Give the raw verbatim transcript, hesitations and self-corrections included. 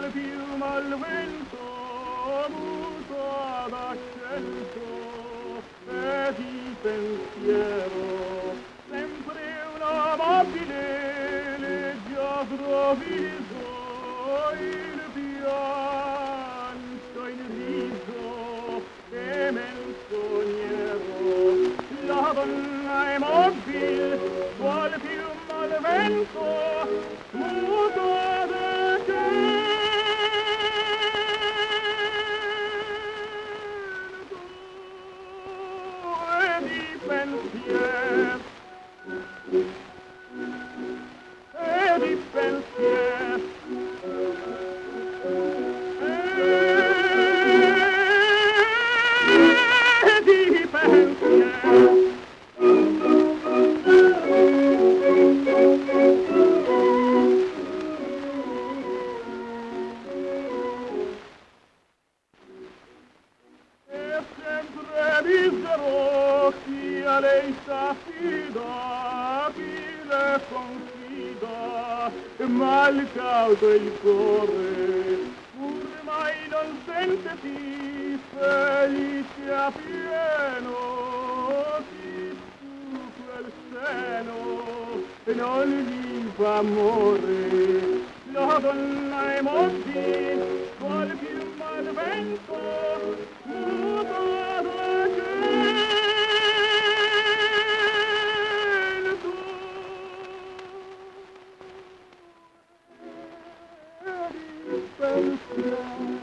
qual piuma al vento muto ad accento e di pensiero sempre una mobile leggiadro viso il pianto il riso e menzognero la donna è mobile qual piuma al vento muto ad accento pensier e di pensier e di pensier e sempre misero chi a lei s'affida, chi le confida, mal cauto il cuore, pur mai non sentiti felice a pieno, chi su quel seno non gli fa amore, la donna è mobile, qual più mal vento, muto ad accento.